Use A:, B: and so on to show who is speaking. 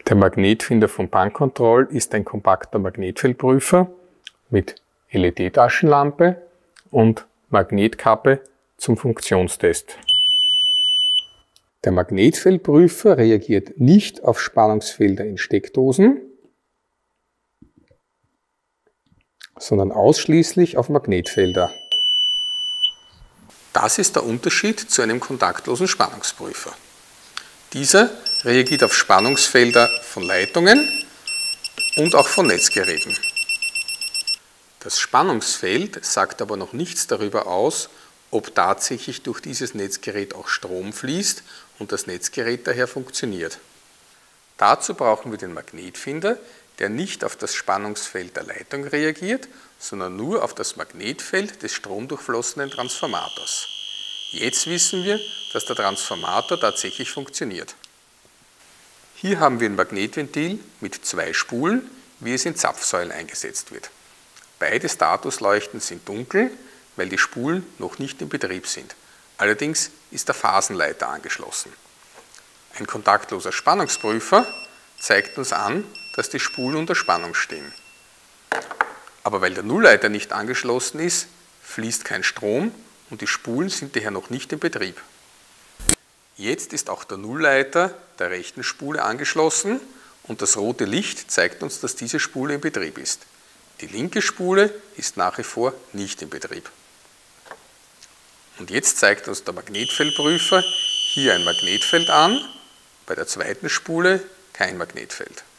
A: Der Magnetfinder von Bancontrol ist ein kompakter Magnetfeldprüfer mit LED-Taschenlampe und Magnetkappe zum Funktionstest. Der Magnetfeldprüfer reagiert nicht auf Spannungsfelder in Steckdosen, sondern ausschließlich auf Magnetfelder. Das ist der Unterschied zu einem kontaktlosen Spannungsprüfer. Dieser reagiert auf Spannungsfelder von Leitungen und auch von Netzgeräten. Das Spannungsfeld sagt aber noch nichts darüber aus, ob tatsächlich durch dieses Netzgerät auch Strom fließt und das Netzgerät daher funktioniert. Dazu brauchen wir den Magnetfinder, der nicht auf das Spannungsfeld der Leitung reagiert, sondern nur auf das Magnetfeld des stromdurchflossenen Transformators. Jetzt wissen wir, dass der Transformator tatsächlich funktioniert. Hier haben wir ein Magnetventil mit 2 Spulen, wie es in Zapfsäulen eingesetzt wird. Beide Statusleuchten sind dunkel, weil die Spulen noch nicht in Betrieb sind. Allerdings ist der Phasenleiter angeschlossen. Ein kontaktloser Spannungsprüfer zeigt uns an, dass die Spulen unter Spannung stehen. Aber weil der Nullleiter nicht angeschlossen ist, fließt kein Strom und die Spulen sind daher noch nicht in Betrieb. Jetzt ist auch der Nullleiter der rechten Spule angeschlossen und das rote Licht zeigt uns, dass diese Spule in Betrieb ist. Die linke Spule ist nach wie vor nicht in Betrieb. Und jetzt zeigt uns der Magnetfeldprüfer hier ein Magnetfeld an, bei der zweiten Spule kein Magnetfeld.